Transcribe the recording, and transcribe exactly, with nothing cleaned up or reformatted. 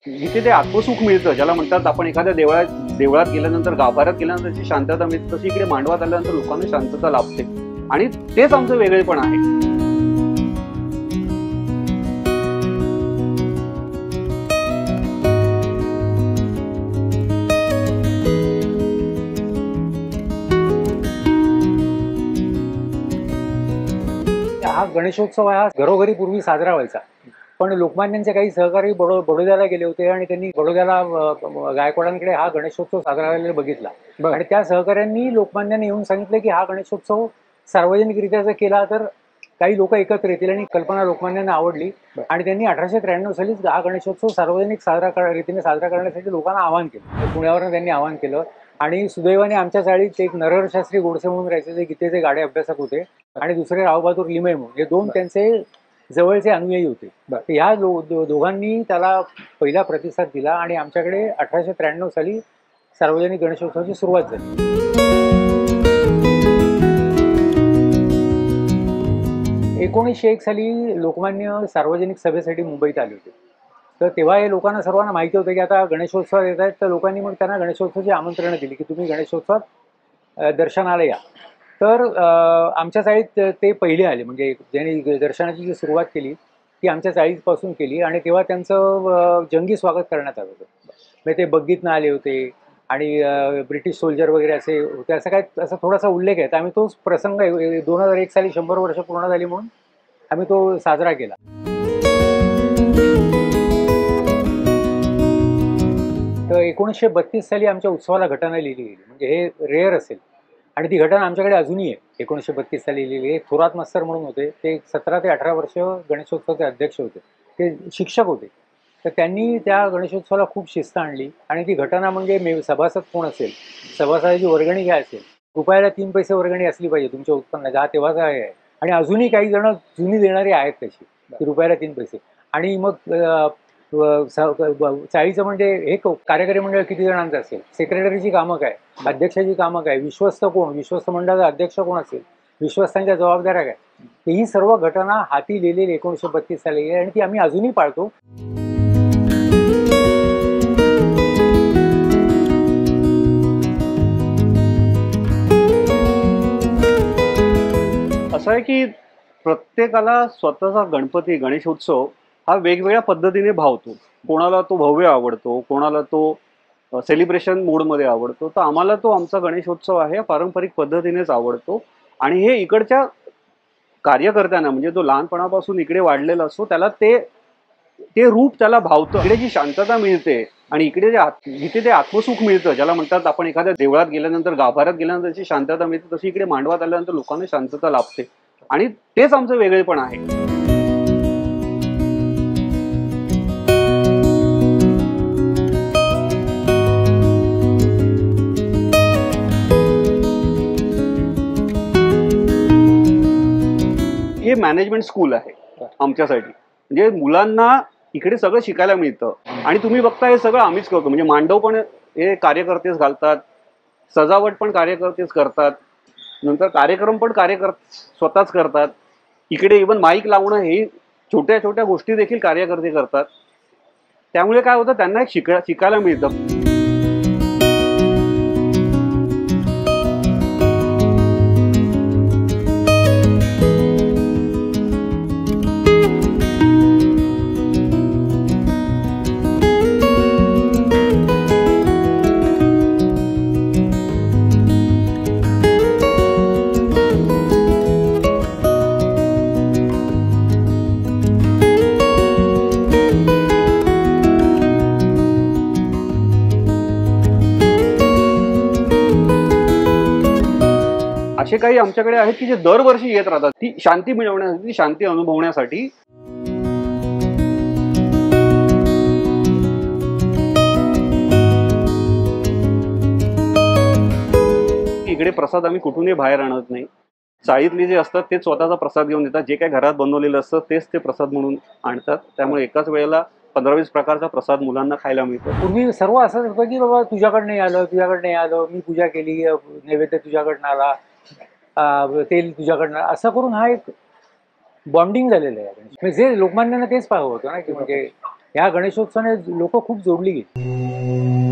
जिथे ते आत्मसुख मिळतं, ज्याला म्हणतात आपण एखाद्या देवळात देवळात गेल्यानंतर, गाभाऱ्यात गेल्यानंतर जी शांतता मिळते, तशी इकडे मांडवात आल्यानंतर लोकांना शांतता लाभते. आणि तेच आमचं वेगळेपण आहे. हा गणेशोत्सव हा घरोघरी पूर्वी साजरा व्हायचा, पण लोकमान्यांचे काही सहकारी बडो बडोद्याला गेले होते आणि त्यांनी बडोद्याला गायकवाडांकडे हा गणेशोत्सव साजरा व्हायला बघितला. आणि त्या सहकाऱ्यांनी लोकमान्यांनी येऊन सांगितलं की हा गणेशोत्सव सार्वजनिकरित्या जर केला तर काही लोक एकत्र येतील, आणि कल्पना लोकमान्यांना आवडली. आणि त्यांनी अठराशे त्र्याण्णव सालीच हा गणेशोत्सव सार्वजनिक साजरा रीतीने साजरा करण्यासाठी लोकांना आवाहन केलं. पुण्यावरून त्यांनी आवाहन केलं. आणि सुदैवाने आमच्या चाळीत एक नरहर शास्त्री गोडसे म्हणून राहायचे, जे गीतेचे गाडे अभ्यासक होते, आणि दुसरे रावबहादूर लिमये म्हणून, हे दोन त्यांचे जवळचे अनुयायी होते. ह्या दोघांनी त्याला पहिला प्रतिसाद दिला आणि आमच्याकडे अठराशे त्र्याण्णव साली सार्वजनिक गणेशोत्सवाची सुरुवात झाली. एकोणीसशे एक साली लोकमान्य सार्वजनिक सभेसाठी मुंबईत आले होते. तर तेव्हा हे लोकांना सर्वांना माहिती होतं की आता गणेशोत्सवात येत आहेत, तर लोकांनी मग त्यांना गणेशोत्सवाची आमंत्रणं दिली की तुम्ही गणेशोत्सवात दर्शनाला या. तर आमच्या चाळीत ते पहिले आले, म्हणजे ज्यांनी दर्शनाची जी सुरुवात केली ती आमच्या चाळीपासून केली. आणि तेव्हा त्यांचं जंगी स्वागत करण्यात आलं होतं. म्हणजे ते बग्गीतनं आले होते आणि ब्रिटिश सोल्जर वगैरे असे होते, असं काय असा थोडासा उल्लेख आहे. तर आम्ही तोच प्रसंग दोन हजार एक साली शंभर वर्ष पूर्ण झाली म्हणून आम्ही तो साजरा केला. तर एकोणीसशे बत्तीस साली आमच्या उत्सवाला घटना लिहिली गेली, म्हणजे हे रेअर असेल. आणि ती घटना आमच्याकडे अजूनही आहे. एकोणीसशे बत्तीस साली लिहिली आहे. थोरात मास्तर म्हणून होते, ते सतरा ते अठरा वर्ष गणेशोत्सवाचे अध्यक्ष होते, ते शिक्षक होते. तर त्यांनी त्या गणेशोत्सवाला खूप शिस्त आणली. आणि ती घटना म्हणजे मे सभासद कोण असेल, सभासदाची वर्गणी काय असेल, रुपयाला तीन पैसे वर्गणी असली पाहिजे तुमच्या उत्पन्नाचा, हा तेव्हाचा आहे. आणि अजूनही काही जण जुनी देणारी आहेत तशी, की रुपयाला तीन पैसे. आणि मग चाळीचं म्हणजे हे कार्यकारी मंडळ किती जणांचं असेल, सेक्रेटरीची कामं काय, अध्यक्षाची कामं काय, विश्वस्त कोण, विश्वस्त मंडळाचा अध्यक्ष कोण असेल, विश्वस्तांच्या जबाबदाऱ्या काय, ही सर्व घटना हाती लिहिलेली एकोणीसशे बत्तीस साली आहे. आणि ती आम्ही अजूनही पाळतो. असं आहे की प्रत्येकाला स्वतःचा गणपती गणेशोत्सव हा वेगवेगळ्या पद्धतीने भावतो. कोणाला तो भव्य आवडतो, कोणाला तो सेलिब्रेशन मोडमध्ये आवडतो. तर आम्हाला तो आमचा गणेशोत्सव आहे पारंपरिक पद्धतीनेच आवडतो. आणि हे इकडच्या कार्यकर्त्यांना, म्हणजे जो लहानपणापासून इकडे वाढलेला असतो त्याला ते ते रूप त्याला भावतं. इकडे जी शांतता मिळते आणि इकडे जे जिथे ते आत्मसुख मिळतं, ज्याला म्हणतात आपण एखाद्या देवळात गेल्यानंतर, गाभाऱ्यात गेल्यानंतर जी शांतता मिळते, तशी इकडे मांडवात आल्यानंतर लोकांना शांतता लाभते. आणि तेच आमचं वेगळेपण आहे. हे मॅनेजमेंट स्कूल आहे आमच्यासाठी. म्हणजे मुलांना इकडे सगळं शिकायला मिळतं. आणि तुम्ही बघता हे सगळं आम्हीच करतो. म्हणजे मांडव पण हे कार्यकर्तेच घालतात, सजावट पण कार्यकर्तेच करतात, नंतर कार्यक्रम पण कार्यकर्ते स्वतःच करतात. इकडे इव्हन माईक लावणं हे छोट्या छोट्या गोष्टी देखील कार्यकर्ते करतात. त्यामुळे काय होतं, त्यांना एक शिका शिकायला मिळतं. असे काही आमच्याकडे आहेत की जे दरवर्षी येत राहतात, ती शांती मिळवण्यासाठी, शांती अनुभवण्यासाठी. इकडे प्रसाद आम्ही कुठूनही बाहेर आणत नाही. चाळीतले जे असतात तेच स्वतःचा प्रसाद घेऊन येतात. जे काही घरात बनवलेलं असतं तेच ते प्रसाद म्हणून आणतात. त्यामुळे एकाच वेळेला पंधरा वीस प्रकारचा प्रसाद मुलांना खायला मिळतो. पूर्वी सर्व असंच होतं की बाबा तुझ्याकडनं नाही आलं, तुझ्याकडनं नाही आलं, मी पूजा केली, नैवेद्य तुझ्याकडनं आला, तेल तुझ्याकडनं, असं करून हा एक बॉन्डिंग झालेलं आहे. जे लोकमान्यांना तेच पाहावं होतं ना, की म्हणजे या गणेशोत्सवाने लोक खूप जोडली गेली.